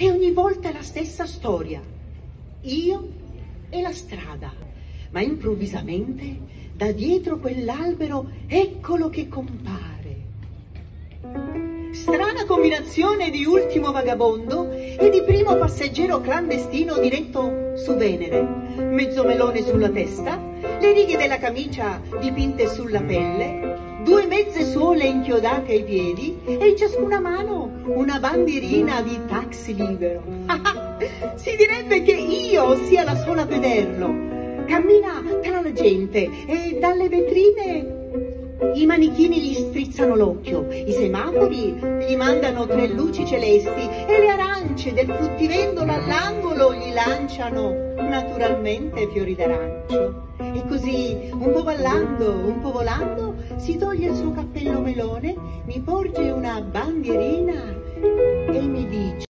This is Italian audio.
E ogni volta è la stessa storia. Io e la strada. Ma improvvisamente, da dietro quell'albero, eccolo che compare. Strana combinazione di ultimo vagabondo e di primo passeggero clandestino diretto su Venere. Mezzo melone sulla testa, le righe della camicia dipinte sulla pelle, 2 mezze suole inchiodate ai piedi e in ciascuna mano una bandierina di taxi libero. Si direbbe che io sia la sola a vederlo. Cammina tra la gente e dalle vetrine i manichini gli strizzano l'occhio, i semafori gli mandano 3 luci celesti e le arance del fruttivendolo all'angolo gli lanciano naturalmente fiori d'arancio. E così, un po' ballando, un po' volando, si toglie il suo cappello melone, mi porge una bandierina e mi dice: